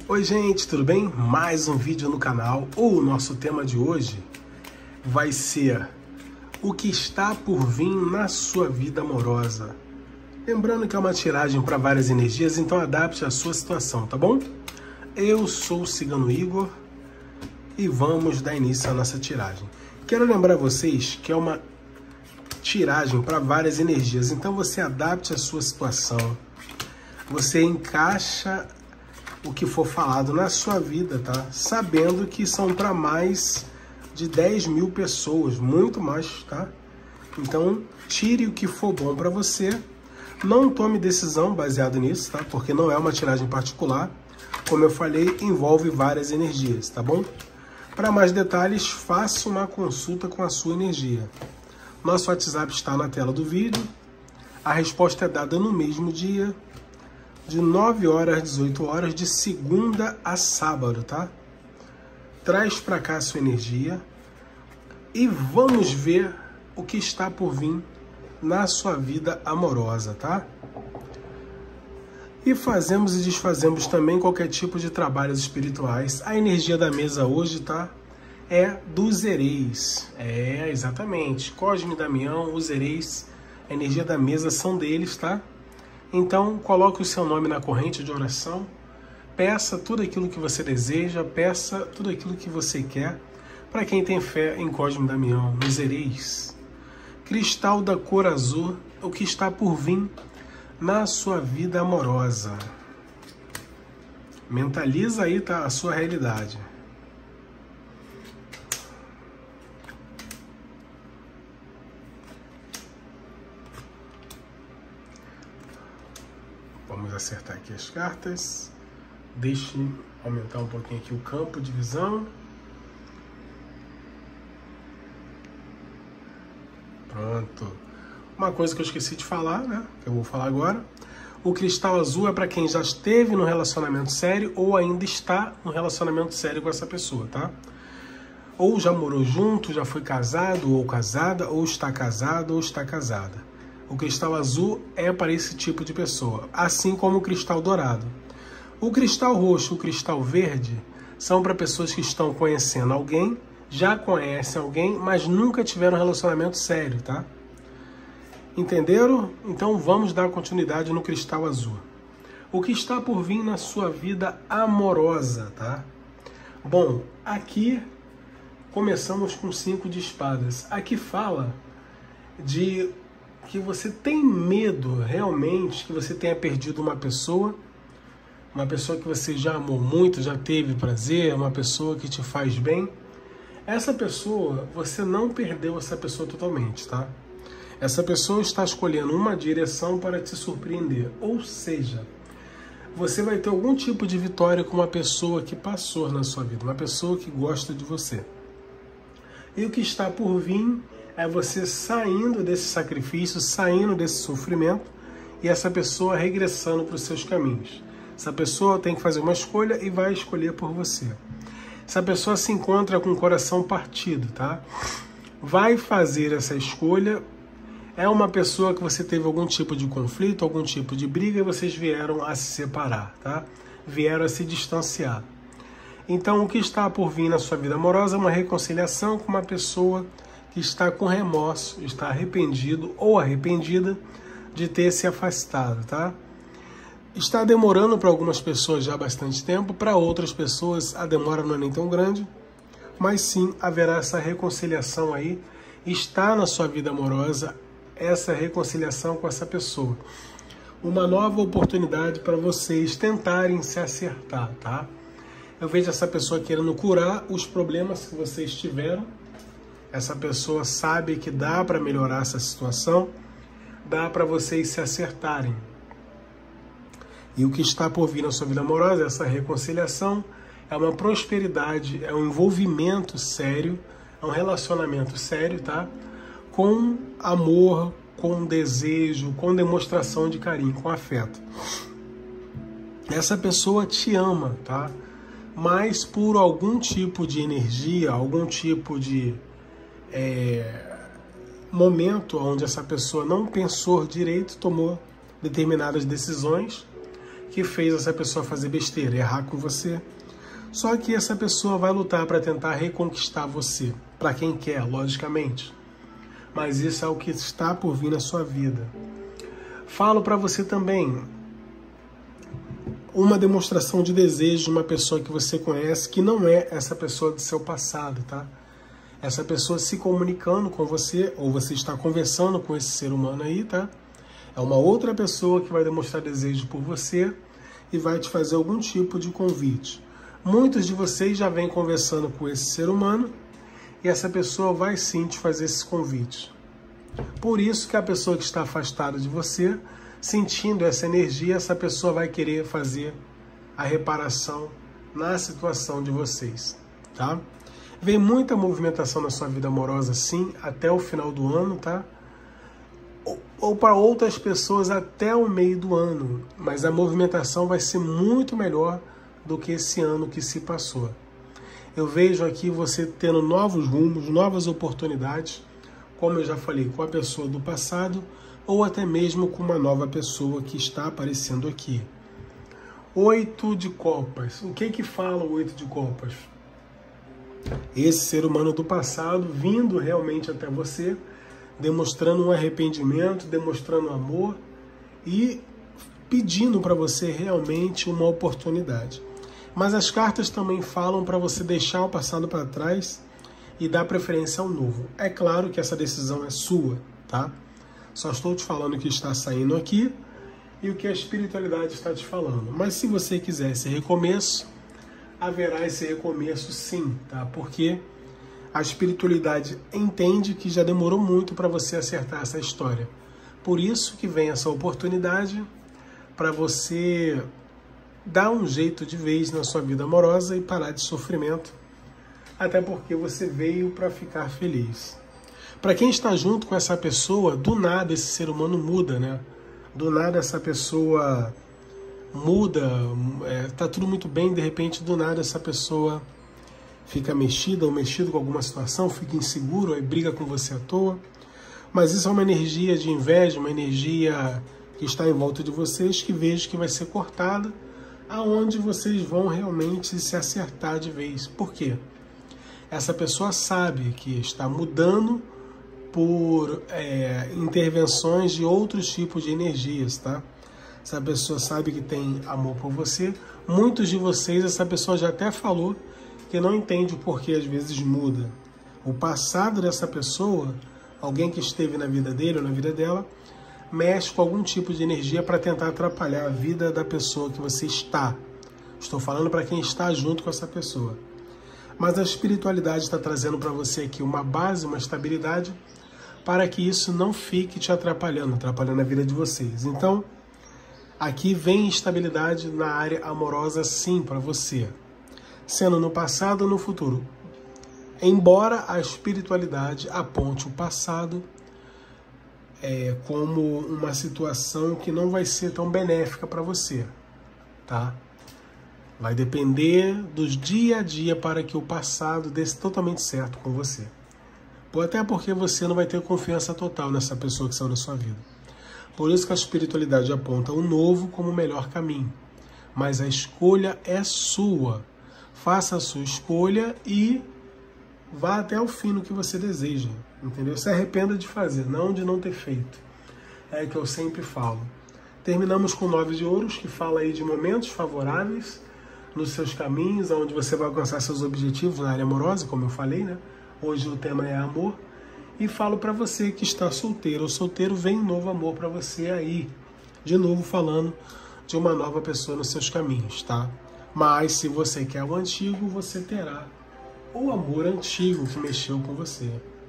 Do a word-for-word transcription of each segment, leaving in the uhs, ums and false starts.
Oi gente, tudo bem? Mais um vídeo no canal. O nosso tema de hoje vai ser o que está por vir na sua vida amorosa. Lembrando que é uma tiragem para várias energias, então adapte a sua situação, tá bom? Eu sou o Cigano Igor e vamos dar início à nossa tiragem. Quero lembrar vocês que é uma tiragem para várias energias, então você adapte a sua situação, você encaixa o que for falado na sua vida, tá? Sabendo que são para mais de dez mil pessoas, muito mais, tá? Então, tire o que for bom para você. Não tome decisão baseado nisso, tá? Porque não é uma tiragem particular. Como eu falei, envolve várias energias, tá bom? Para mais detalhes, faça uma consulta com a sua energia. Nosso WhatsApp está na tela do vídeo. A resposta é dada no mesmo dia, de nove horas às dezoito horas, de segunda a sábado, tá? Traz para cá a sua energia e vamos ver o que está por vir na sua vida amorosa, tá? E fazemos e desfazemos também qualquer tipo de trabalhos espirituais. A energia da mesa hoje, tá? É dos Ereis. É, exatamente. Cosme e Damião, os Ereis, a energia da mesa são deles, tá? Então, coloque o seu nome na corrente de oração, peça tudo aquilo que você deseja, peça tudo aquilo que você quer, para quem tem fé em Cosme e Damião, nos Ereis. Cristal da cor azul, o que está por vir na sua vida amorosa. Mentaliza aí, tá, a sua realidade. Vamos acertar aqui as cartas. Deixe aumentar um pouquinho aqui o campo de visão. Pronto. Uma coisa que eu esqueci de falar, né? Que eu vou falar agora. O cristal azul é para quem já esteve no relacionamento sério ou ainda está no relacionamento sério com essa pessoa, tá? Ou já morou junto, já foi casado ou casada, ou está casado ou está casada. O cristal azul é para esse tipo de pessoa, assim como o cristal dourado. O cristal roxo e o cristal verde são para pessoas que estão conhecendo alguém, já conhecem alguém, mas nunca tiveram um relacionamento sério, tá? Entenderam? Então vamos dar continuidade no cristal azul. O que está por vir na sua vida amorosa, tá? Bom, aqui começamos com cinco de espadas. Aqui fala de que você tem medo realmente que você tenha perdido uma pessoa, uma pessoa que você já amou muito, já teve prazer, uma pessoa que te faz bem. Essa pessoa, você não perdeu essa pessoa totalmente, tá? Essa pessoa está escolhendo uma direção para te surpreender, ou seja, você vai ter algum tipo de vitória com uma pessoa que passou na sua vida, uma pessoa que gosta de você. E o que está por vir é você saindo desse sacrifício, saindo desse sofrimento e essa pessoa regressando para os seus caminhos. Essa pessoa tem que fazer uma escolha e vai escolher por você. Essa pessoa se encontra com o coração partido, tá? Vai fazer essa escolha. É uma pessoa que você teve algum tipo de conflito, algum tipo de briga e vocês vieram a se separar, tá? Vieram a se distanciar. Então, o que está por vir na sua vida amorosa é uma reconciliação com uma pessoa que está com remorso, está arrependido ou arrependida de ter se afastado, tá? Está demorando para algumas pessoas já há bastante tempo, para outras pessoas a demora não é nem tão grande, mas sim haverá essa reconciliação aí, está na sua vida amorosa essa reconciliação com essa pessoa. Uma nova oportunidade para vocês tentarem se acertar, tá? Eu vejo essa pessoa querendo curar os problemas que vocês tiveram. Essa pessoa sabe que dá para melhorar essa situação, dá para vocês se acertarem. E o que está por vir na sua vida amorosa, essa reconciliação, é uma prosperidade, é um envolvimento sério, é um relacionamento sério, tá? Com amor, com desejo, com demonstração de carinho, com afeto. Essa pessoa te ama, tá? Mas por algum tipo de energia, algum tipo de É, momento onde essa pessoa não pensou direito, tomou determinadas decisões que fez essa pessoa fazer besteira, errar com você. Só que essa pessoa vai lutar para tentar reconquistar você, para quem quer, logicamente. Mas isso é o que está por vir na sua vida. Falo para você também uma demonstração de desejo de uma pessoa que você conhece, que não é essa pessoa do seu passado, tá? Essa pessoa se comunicando com você, ou você está conversando com esse ser humano aí, tá? É uma outra pessoa que vai demonstrar desejo por você e vai te fazer algum tipo de convite. Muitos de vocês já vêm conversando com esse ser humano e essa pessoa vai sim te fazer esses convites. Por isso que a pessoa que está afastada de você, sentindo essa energia, essa pessoa vai querer fazer a reparação na situação de vocês, tá? Vem muita movimentação na sua vida amorosa, sim, até o final do ano, tá? Ou, ou para outras pessoas até o meio do ano, mas a movimentação vai ser muito melhor do que esse ano que se passou. Eu vejo aqui você tendo novos rumos, novas oportunidades, como eu já falei, com a pessoa do passado, ou até mesmo com uma nova pessoa que está aparecendo aqui. Oito de copas. O que que fala o oito de copas? Esse ser humano do passado vindo realmente até você, demonstrando um arrependimento, demonstrando amor e pedindo para você realmente uma oportunidade. Mas as cartas também falam para você deixar o passado para trás e dar preferência ao novo. É claro que essa decisão é sua, tá? Só estou te falando o que está saindo aqui e o que a espiritualidade está te falando. Mas se você quiser esse recomeço, haverá esse recomeço sim, tá? Porque a espiritualidade entende que já demorou muito para você acertar essa história. Por isso que vem essa oportunidade para você dar um jeito de vez na sua vida amorosa e parar de sofrimento, até porque você veio para ficar feliz. Para quem está junto com essa pessoa, do nada esse ser humano muda, né? Do nada essa pessoa muda, é, tá tudo muito bem, de repente do nada essa pessoa fica mexida ou mexido com alguma situação, fica inseguro, aí briga com você à toa. Mas isso é uma energia de inveja, uma energia que está em volta de vocês, que vejo que vai ser cortada, aonde vocês vão realmente se acertar de vez. Por quê? Essa pessoa sabe que está mudando por é, intervenções de outros tipos de energias, tá? Essa pessoa sabe que tem amor por você. Muitos de vocês, essa pessoa já até falou que não entende o porquê às vezes muda. O passado dessa pessoa, alguém que esteve na vida dele ou na vida dela, mexe com algum tipo de energia para tentar atrapalhar a vida da pessoa que você está. Estou falando para quem está junto com essa pessoa. Mas a espiritualidade está trazendo para você aqui uma base, uma estabilidade, para que isso não fique te atrapalhando, atrapalhando a vida de vocês. Então, aqui vem estabilidade na área amorosa sim para você, sendo no passado ou no futuro. Embora a espiritualidade aponte o passado é, como uma situação que não vai ser tão benéfica para você, tá? Vai depender dos dia a dia para que o passado dê totalmente certo com você. Até porque você não vai ter confiança total nessa pessoa que saiu da sua vida. Por isso que a espiritualidade aponta o novo como o melhor caminho. Mas a escolha é sua. Faça a sua escolha e vá até o fim no que você deseja. Entendeu? Se arrependa de fazer, não de não ter feito. É o que eu sempre falo. Terminamos com nove de ouros, que fala aí de momentos favoráveis nos seus caminhos, onde você vai alcançar seus objetivos na área amorosa, como eu falei, né? Hoje o tema é amor. E falo para você que está solteiro ou solteiro, vem um novo amor para você aí. De novo falando de uma nova pessoa nos seus caminhos, tá? Mas se você quer o antigo, você terá o amor antigo que mexeu com você.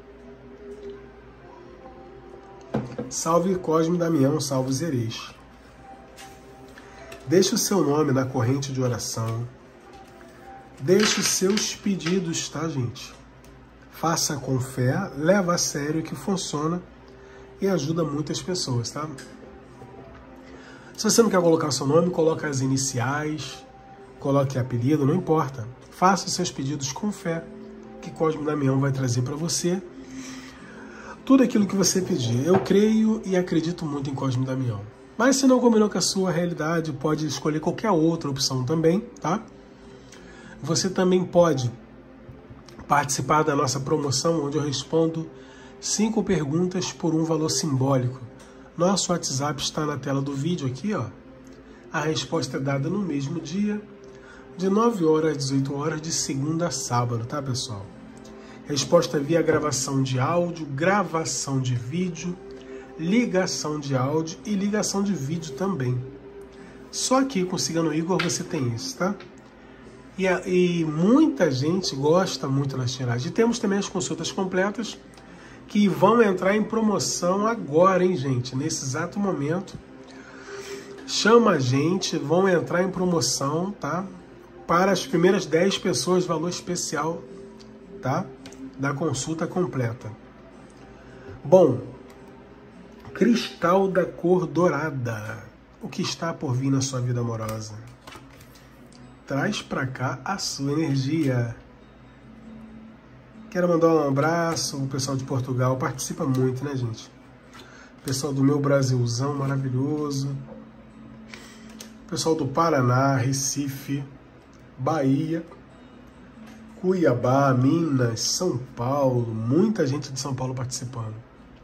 Salve Cosme Damião, salve Zerês. Deixe o seu nome na corrente de oração. Deixe os seus pedidos, tá, gente? Faça com fé, leva a sério que funciona e ajuda muitas pessoas, tá? Se você não quer colocar o seu nome, coloque as iniciais, coloque apelido, não importa. Faça os seus pedidos com fé, que Cosme Damião vai trazer para você tudo aquilo que você pedir. Eu creio e acredito muito em Cosme Damião. Mas se não combinou com a sua realidade, pode escolher qualquer outra opção também, tá? Você também pode participar da nossa promoção, onde eu respondo cinco perguntas por um valor simbólico. Nosso WhatsApp está na tela do vídeo aqui, ó. A resposta é dada no mesmo dia, de nove horas às dezoito horas, de segunda a sábado, tá, pessoal? Resposta via gravação de áudio, gravação de vídeo, ligação de áudio e ligação de vídeo também. Só aqui com o Cigano Igor você tem isso, tá? E, a, e muita gente gosta muito das tiragens. E temos também as consultas completas que vão entrar em promoção agora, hein, gente? Nesse exato momento. Chama a gente, vão entrar em promoção, tá? Para as primeiras dez pessoas, valor especial, tá? Da consulta completa. Bom, cristal da cor dourada. O que está por vir na sua vida amorosa? Traz pra cá a sua energia. Quero mandar um abraço ao pessoal de Portugal. Participa muito, né, gente? Pessoal do meu Brasilzão maravilhoso. Pessoal do Paraná, Recife, Bahia, Cuiabá, Minas, São Paulo. Muita gente de São Paulo participando.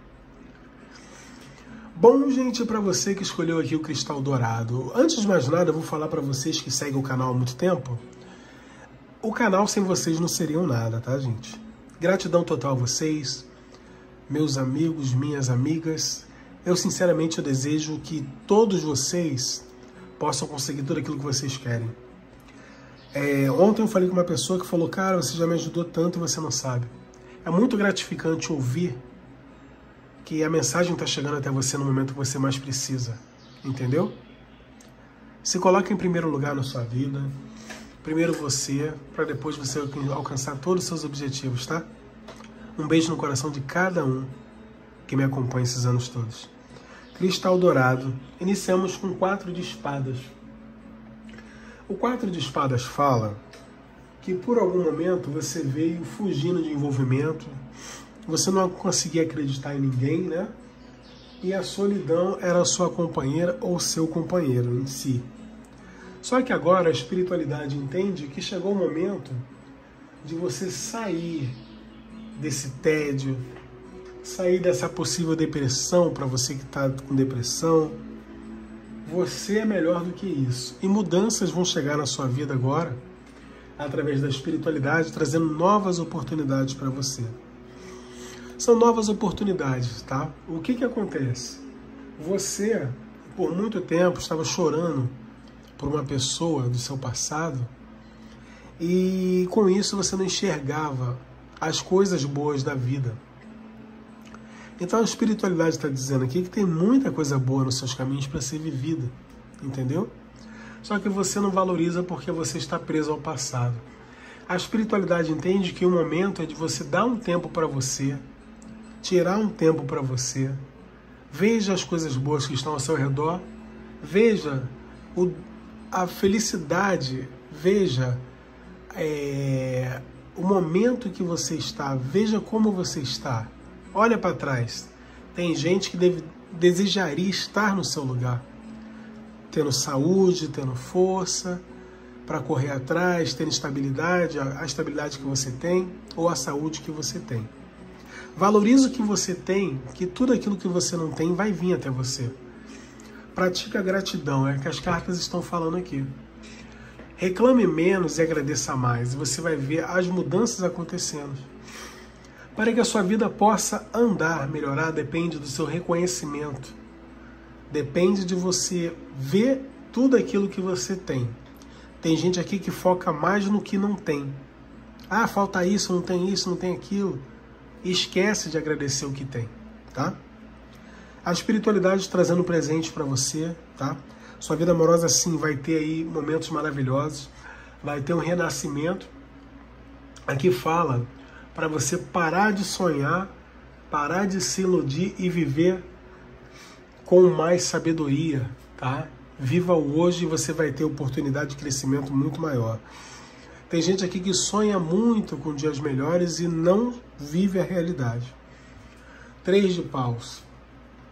Bom, gente, para você que escolheu aqui o cristal dourado, antes de mais nada, eu vou falar para vocês que seguem o canal há muito tempo. O canal sem vocês não seriam nada, tá, gente? Gratidão total a vocês, meus amigos, minhas amigas. Eu, sinceramente, eu desejo que todos vocês possam conseguir tudo aquilo que vocês querem. É, ontem eu falei com uma pessoa que falou, cara, você já me ajudou tanto e você não sabe. É muito gratificante ouvir que a mensagem está chegando até você no momento que você mais precisa, entendeu? Se coloque em primeiro lugar na sua vida, primeiro você, para depois você alcançar todos os seus objetivos, tá? Um beijo no coração de cada um que me acompanha esses anos todos. Cristal dourado. Iniciamos com quatro de espadas. O quatro de espadas fala que por algum momento você veio fugindo de envolvimento, você não conseguia acreditar em ninguém, né? E a solidão era a sua companheira ou seu companheiro em si. Só que agora a espiritualidade entende que chegou o momento de você sair desse tédio, sair dessa possível depressão, para você que está com depressão. Você é melhor do que isso. E mudanças vão chegar na sua vida agora, através da espiritualidade, trazendo novas oportunidades para você. São novas oportunidades, tá? O que que acontece? Você, por muito tempo, estava chorando por uma pessoa do seu passado e com isso você não enxergava as coisas boas da vida. Então a espiritualidade está dizendo aqui que tem muita coisa boa nos seus caminhos para ser vivida, entendeu? Só que você não valoriza porque você está preso ao passado. A espiritualidade entende que o momento é de você dar um tempo para você, tirar um tempo para você, veja as coisas boas que estão ao seu redor, veja o, a felicidade, veja é, o momento que você está, veja como você está. Olha para trás. Tem gente que deve, desejaria estar no seu lugar, tendo saúde, tendo força para correr atrás, tendo estabilidade, a, a estabilidade que você tem ou a saúde que você tem. Valorize o que você tem, que tudo aquilo que você não tem vai vir até você. Pratique a gratidão, é o que as cartas estão falando aqui. Reclame menos e agradeça mais, e você vai ver as mudanças acontecendo. Para que a sua vida possa andar, melhorar, depende do seu reconhecimento. Depende de você ver tudo aquilo que você tem. Tem gente aqui que foca mais no que não tem. Ah, falta isso, não tem isso, não tem aquilo. E esquece de agradecer o que tem, tá? A espiritualidade trazendo presente para você, tá? Sua vida amorosa, sim, vai ter aí momentos maravilhosos. Vai ter um renascimento. Aqui fala para você parar de sonhar, parar de se iludir e viver com mais sabedoria, tá? Viva o hoje e você vai ter oportunidade de crescimento muito maior. Tem gente aqui que sonha muito com dias melhores e não vive a realidade. Três de paus.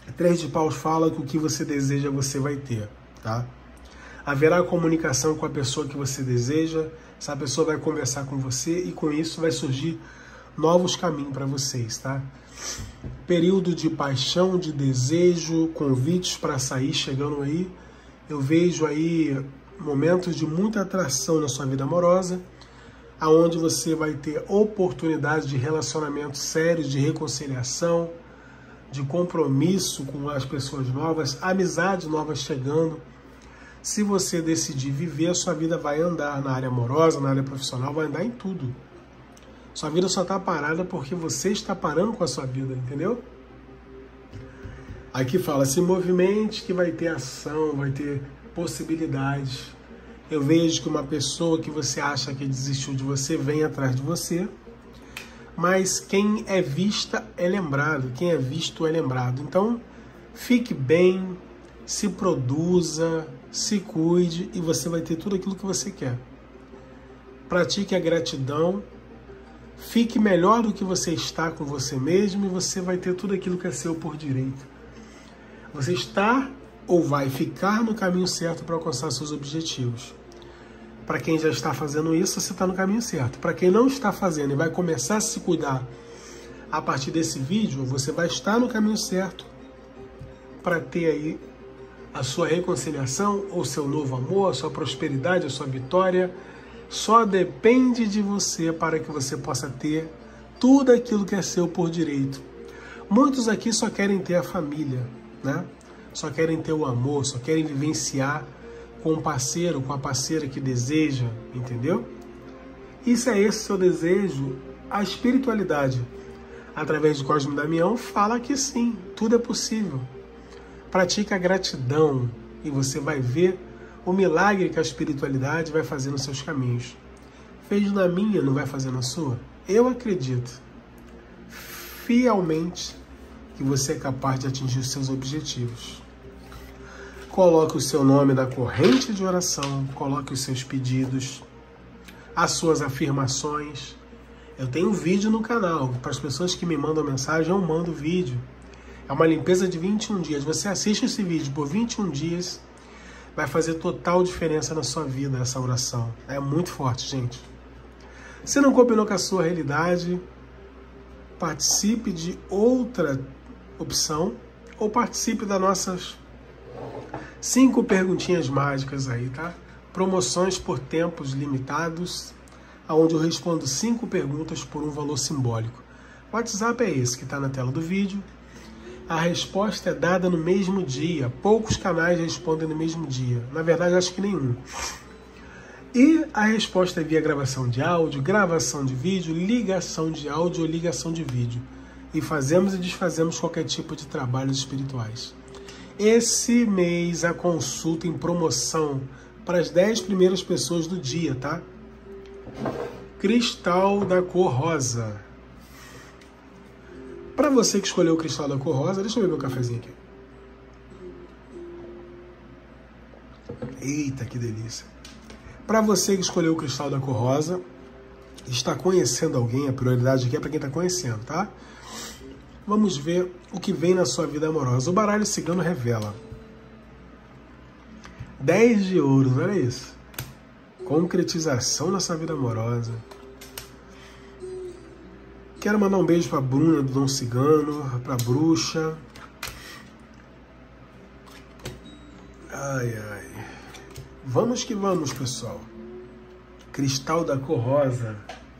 Três de paus fala que o que você deseja você vai ter, tá? Haverá comunicação com a pessoa que você deseja, essa pessoa vai conversar com você e com isso vai surgir novos caminhos para vocês, tá? Período de paixão, de desejo, convites para sair chegando aí. Eu vejo aí momentos de muita atração na sua vida amorosa, aonde você vai ter oportunidades de relacionamentos sérios, de reconciliação, de compromisso com as pessoas novas, amizades novas chegando. Se você decidir viver, a sua vida vai andar na área amorosa, na área profissional, vai andar em tudo. Sua vida só está parada porque você está parando com a sua vida, entendeu? Aqui fala, se movimente que vai ter ação, vai ter possibilidades. Eu vejo que uma pessoa que você acha que desistiu de você, vem atrás de você. Mas quem é vista é lembrado, quem é visto é lembrado. Então, fique bem, se produza, se cuide e você vai ter tudo aquilo que você quer. Pratique a gratidão, fique melhor do que você está com você mesmo e você vai ter tudo aquilo que é seu por direito. Você está ou vai ficar no caminho certo para alcançar seus objetivos. Para quem já está fazendo isso, você está no caminho certo. Para quem não está fazendo e vai começar a se cuidar a partir desse vídeo, você vai estar no caminho certo para ter aí a sua reconciliação, ou seu novo amor, a sua prosperidade, a sua vitória. Só depende de você para que você possa ter tudo aquilo que é seu por direito. Muitos aqui só querem ter a família, né? Só querem ter o amor, só querem vivenciar com o parceiro, com a parceira que deseja, entendeu? E se é esse o seu desejo, a espiritualidade, através de Cosme Damião, fala que sim, tudo é possível. Pratique a gratidão e você vai ver o milagre que a espiritualidade vai fazer nos seus caminhos. Fez na minha, não vai fazer na sua? Eu acredito fielmente que você é capaz de atingir os seus objetivos. Coloque o seu nome na corrente de oração, coloque os seus pedidos, as suas afirmações. Eu tenho um vídeo no canal, para as pessoas que me mandam mensagem, eu mando vídeo. É uma limpeza de vinte e um dias. Você assiste esse vídeo por vinte e um dias, vai fazer total diferença na sua vida essa oração. É muito forte, gente. Se não combinou com a sua realidade, participe de outra opção ou participe das nossas cinco perguntinhas mágicas aí, tá? Promoções por tempos limitados, onde eu respondo cinco perguntas por um valor simbólico. O WhatsApp é esse que está na tela do vídeo. A resposta é dada no mesmo dia. Poucos canais respondem no mesmo dia. Na verdade, acho que nenhum. E a resposta é via gravação de áudio, gravação de vídeo, ligação de áudio ou ligação de vídeo. E fazemos e desfazemos qualquer tipo de trabalhos espirituais. Esse mês a consulta em promoção para as dez primeiras pessoas do dia, tá? Cristal da cor rosa. Para você que escolheu o cristal da cor rosa, deixa eu beber um cafezinho aqui. Eita, que delícia. Para você que escolheu o cristal da cor rosa, está conhecendo alguém, a prioridade aqui é para quem está conhecendo, tá? Vamos ver o que vem na sua vida amorosa. O baralho cigano revela. dez de ouros, olha isso. Concretização na sua vida amorosa. Quero mandar um beijo para a Bruna do Dom Cigano, para a Bruxa. Ai, ai. Vamos que vamos, pessoal. Cristal da cor rosa.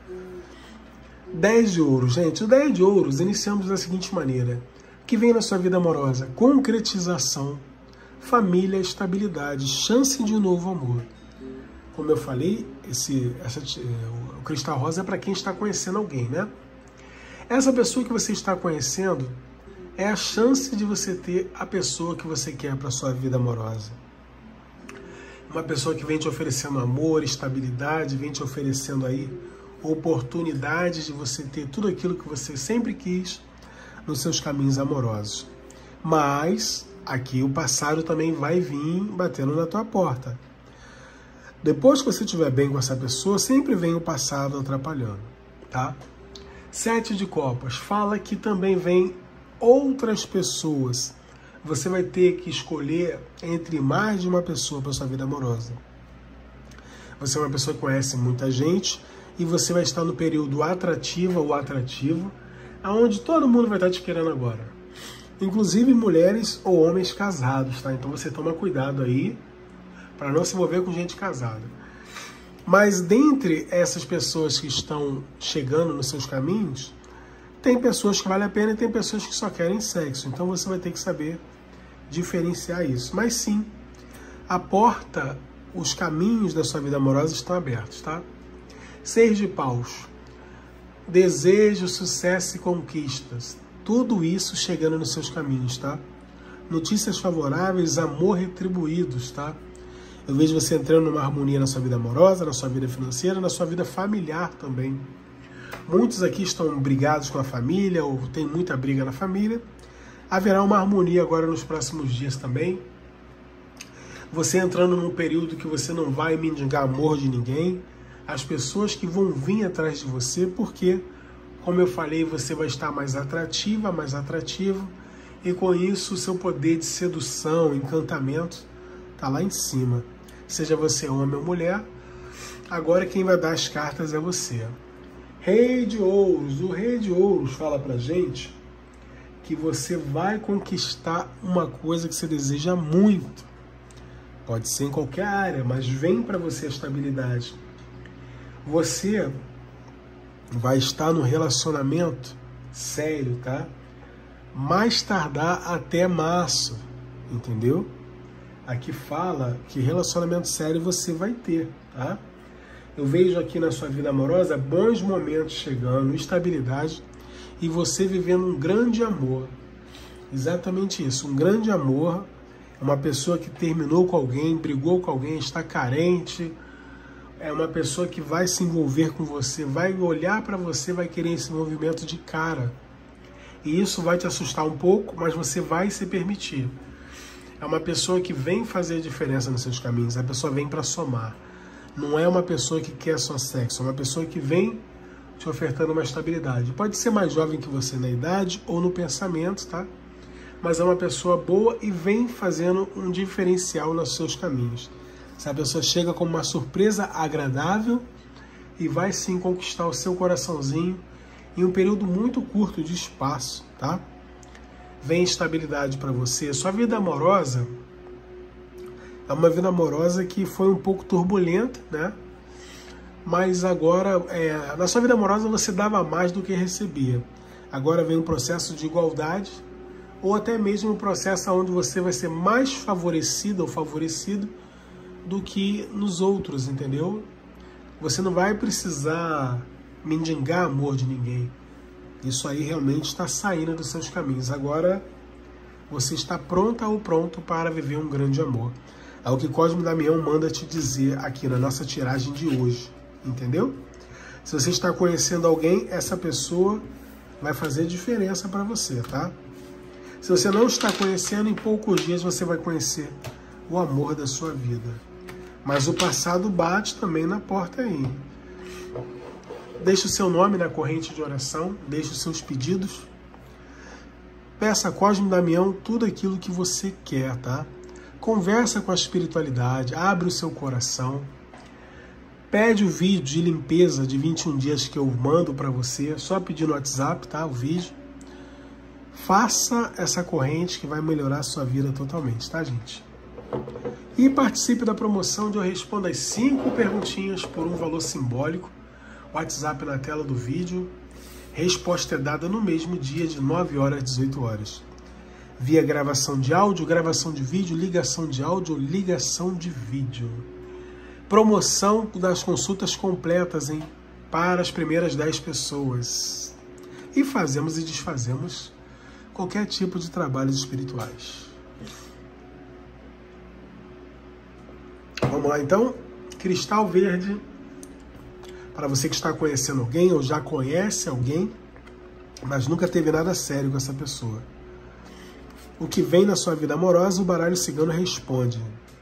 dez de ouros, gente. O dez de ouros iniciamos da seguinte maneira. O que vem na sua vida amorosa? Concretização, família, estabilidade, chance de novo amor. Como eu falei, esse, essa, o cristal rosa é para quem está conhecendo alguém, né? Essa pessoa que você está conhecendo é a chance de você ter a pessoa que você quer para a sua vida amorosa. Uma pessoa que vem te oferecendo amor, estabilidade, vem te oferecendo aí oportunidades de você ter tudo aquilo que você sempre quis nos seus caminhos amorosos. Mas aqui o passado também vai vir batendo na tua porta. Depois que você estiver bem com essa pessoa, sempre vem o passado atrapalhando, tá? Sete de copas fala que também vem outras pessoas você vai ter que escolher entre mais de uma pessoa para sua vida amorosa. Você é uma pessoa que conhece muita gente e você vai estar no período atrativo ou atrativo, aonde todo mundo vai estar te querendo agora. Inclusive mulheres ou homens casados, tá? Então você toma cuidado aí para não se envolver com gente casada. Mas dentre essas pessoas que estão chegando nos seus caminhos, tem pessoas que valem a pena e tem pessoas que só querem sexo. Então você vai ter que saber diferenciar isso. Mas sim, a porta, os caminhos da sua vida amorosa estão abertos, tá? Seis de paus. Desejo, sucesso e conquistas. Tudo isso chegando nos seus caminhos, tá? Notícias favoráveis, amor retribuídos, tá? Eu vejo você entrando numa harmonia na sua vida amorosa, na sua vida financeira, na sua vida familiar também. Muitos aqui estão brigados com a família ou tem muita briga na família. Haverá uma harmonia agora nos próximos dias também. Você entrando num período que você não vai mendigar amor de ninguém. As pessoas que vão vir atrás de você, porque, como eu falei, você vai estar mais atrativa, mais atrativo. E com isso, o seu poder de sedução, encantamento, está lá em cima. Seja você homem ou mulher, agora quem vai dar as cartas é você. Rei de Ouros. O Rei de Ouros fala pra gente que você vai conquistar uma coisa que você deseja muito. Pode ser em qualquer área, mas vem para você a estabilidade. Você vai estar no relacionamento sério, tá? Mais tardar até março, entendeu? Aqui fala que relacionamento sério você vai ter, tá? Eu vejo aqui na sua vida amorosa bons momentos chegando, estabilidade e você vivendo um grande amor. Exatamente isso, um grande amor. Uma pessoa que terminou com alguém, brigou com alguém, está carente. É uma pessoa que vai se envolver com você, vai olhar para você, vai querer esse movimento de cara. E isso vai te assustar um pouco, mas você vai se permitir. É uma pessoa que vem fazer diferença nos seus caminhos, a pessoa vem para somar. Não é uma pessoa que quer só sexo, é uma pessoa que vem te ofertando uma estabilidade. Pode ser mais jovem que você na idade ou no pensamento, tá? Mas é uma pessoa boa e vem fazendo um diferencial nos seus caminhos. Essa pessoa chega como uma surpresa agradável e vai sim conquistar o seu coraçãozinho em um período muito curto de espaço, tá? Vem estabilidade para você. Sua vida amorosa é uma vida amorosa que foi um pouco turbulenta, né? Mas agora, é, na sua vida amorosa você dava mais do que recebia. Agora vem um processo de igualdade, ou até mesmo um processo onde você vai ser mais favorecido ou favorecido do que nos outros, entendeu? Você não vai precisar mendigar amor de ninguém. Isso aí realmente está saindo dos seus caminhos. Agora você está pronta ou pronto para viver um grande amor. É o que Cosmo Damião manda te dizer aqui na nossa tiragem de hoje, entendeu? Se você está conhecendo alguém, essa pessoa vai fazer diferença para você, tá? Se você não está conhecendo, em poucos dias você vai conhecer o amor da sua vida. Mas o passado bate também na porta aí. Deixe o seu nome na corrente de oração, deixe os seus pedidos. Peça a Cosmo Damião tudo aquilo que você quer, tá? Conversa com a espiritualidade, abre o seu coração. Pede o vídeo de limpeza de vinte e um dias que eu mando para você, só pedir no WhatsApp, tá? O vídeo. Faça essa corrente que vai melhorar a sua vida totalmente, tá, gente? E participe da promoção de Eu Respondo as cinco perguntinhas por um valor simbólico. WhatsApp na tela do vídeo. Resposta é dada no mesmo dia, de nove horas às dezoito horas. Via gravação de áudio, gravação de vídeo, ligação de áudio ou ligação de vídeo. Promoção das consultas completas, hein? Para as primeiras dez pessoas. E fazemos e desfazemos qualquer tipo de trabalhos espirituais. Vamos lá, então. Cristal verde. Para você que está conhecendo alguém ou já conhece alguém, mas nunca teve nada sério com essa pessoa. O que vem na sua vida amorosa, o baralho cigano responde.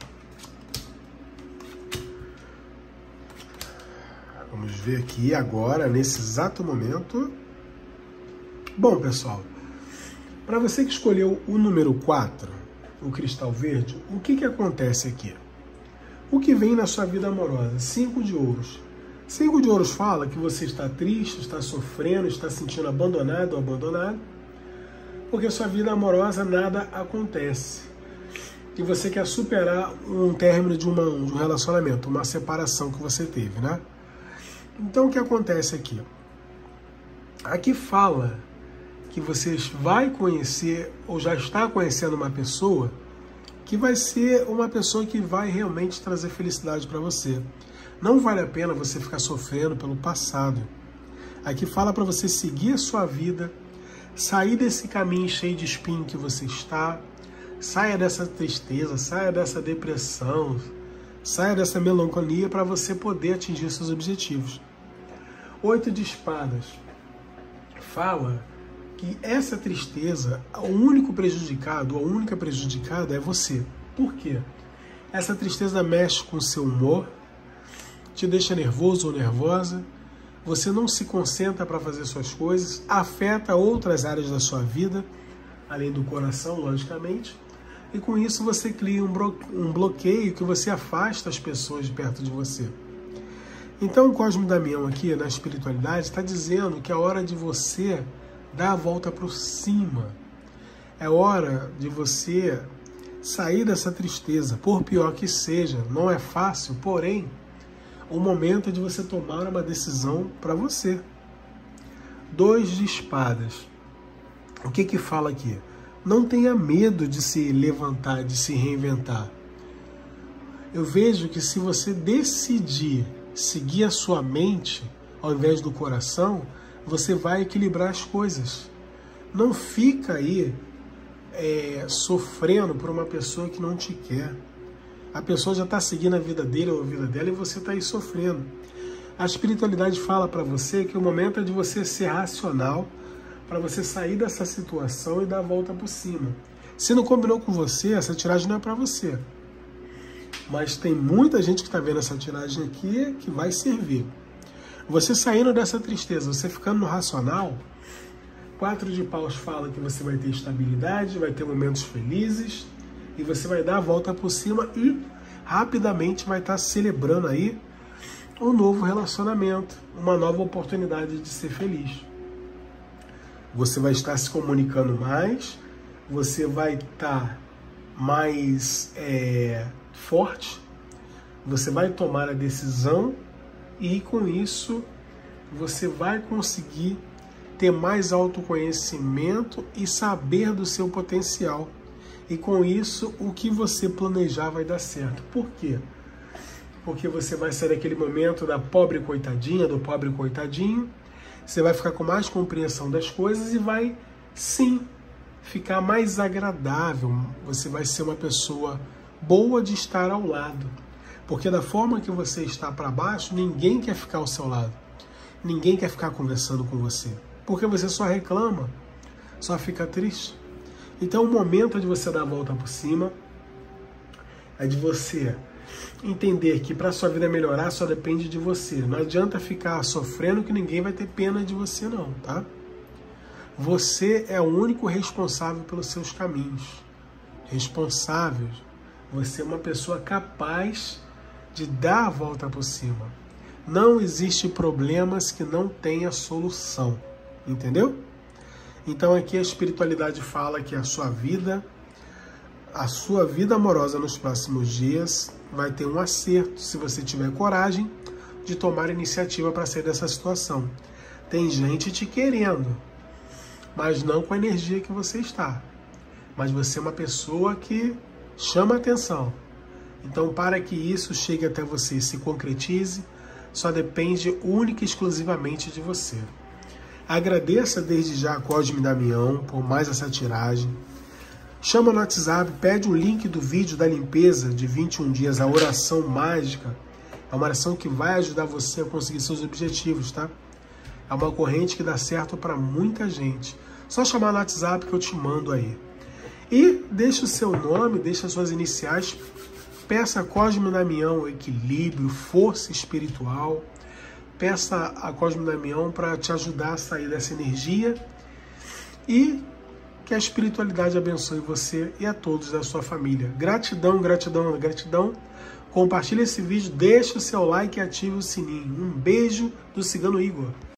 Vamos ver aqui agora, nesse exato momento. Bom, pessoal, Para você que escolheu o número quatro, o cristal verde, o que, que acontece aqui? O que vem na sua vida amorosa? Cinco de ouros. Cinco de ouros fala que você está triste, está sofrendo, está se sentindo abandonado ou abandonado, porque sua vida amorosa nada acontece. E você quer superar um término de, uma, de um relacionamento, uma separação que você teve, né? Então o que acontece aqui? Aqui fala que você vai conhecer ou já está conhecendo uma pessoa que vai ser uma pessoa que vai realmente trazer felicidade para você. Não vale a pena você ficar sofrendo pelo passado. Aqui fala para você seguir a sua vida, sair desse caminho cheio de espinho que você está, saia dessa tristeza, saia dessa depressão, saia dessa melancolia para você poder atingir seus objetivos. Oito de espadas fala que essa tristeza, o único prejudicado, a única prejudicada é você. Por quê? Essa tristeza mexe com o seu humor, te deixa nervoso ou nervosa, você não se concentra para fazer suas coisas, afeta outras áreas da sua vida, além do coração, logicamente, e com isso você cria um bloqueio que você afasta as pessoas de perto de você. Então o Cosme Damião aqui, na espiritualidade, está dizendo que é hora de você dar a volta para cima. É hora de você sair dessa tristeza, por pior que seja. Não é fácil, porém, o momento é de você tomar uma decisão para você. Dois de espadas. O que que fala aqui? Não tenha medo de se levantar, de se reinventar. Eu vejo que se você decidir seguir a sua mente, ao invés do coração, você vai equilibrar as coisas. Não fica aí é, sofrendo por uma pessoa que não te quer. A pessoa já está seguindo a vida dele ou a vida dela e você está aí sofrendo. A espiritualidade fala para você que o momento é de você ser racional, para você sair dessa situação e dar a volta por cima. Se não combinou com você, essa tiragem não é para você. Mas tem muita gente que está vendo essa tiragem aqui que vai servir. Você saindo dessa tristeza, você ficando no racional, quatro de paus fala que você vai ter estabilidade, vai ter momentos felizes, e você vai dar a volta por cima e rapidamente vai estar celebrando aí um novo relacionamento, uma nova oportunidade de ser feliz. Você vai estar se comunicando mais, você vai estar mais é, forte, você vai tomar a decisão e com isso você vai conseguir ter mais autoconhecimento e saber do seu potencial. E com isso, o que você planejar vai dar certo. Por quê? Porque você vai sair daquele momento da pobre coitadinha, do pobre coitadinho, você vai ficar com mais compreensão das coisas e vai, sim, ficar mais agradável. Você vai ser uma pessoa boa de estar ao lado. Porque da forma que você está para baixo, ninguém quer ficar ao seu lado. Ninguém quer ficar conversando com você. Porque você só reclama, só fica triste. Então o momento é de você dar a volta por cima, é de você entender que para a sua vida melhorar só depende de você. Não adianta ficar sofrendo que ninguém vai ter pena de você não, tá? Você é o único responsável pelos seus caminhos. Responsável. Você é uma pessoa capaz de dar a volta por cima. Não existe problemas que não tenha solução. Entendeu? Então aqui a espiritualidade fala que a sua vida, a sua vida amorosa nos próximos dias vai ter um acerto, se você tiver coragem de tomar iniciativa para sair dessa situação. Tem gente te querendo, mas não com a energia que você está. Mas você é uma pessoa que chama atenção. Então, para que isso chegue até você e se concretize, só depende única e exclusivamente de você. Agradeça desde já a Cosme Damião por mais essa tiragem. Chama no WhatsApp, pede o link do vídeo da limpeza de vinte e um dias, a oração mágica. É uma oração que vai ajudar você a conseguir seus objetivos, tá? É uma corrente que dá certo para muita gente. Só chamar no WhatsApp que eu te mando aí. E deixa o seu nome, deixa as suas iniciais. Peça a Cosme Damião equilíbrio, força espiritual. Peça a Cosme Damião para te ajudar a sair dessa energia. E Que a espiritualidade abençoe você e a todos da sua família. Gratidão, gratidão, gratidão. Compartilhe esse vídeo, deixe o seu like e ative o sininho. Um beijo do Cigano Igor.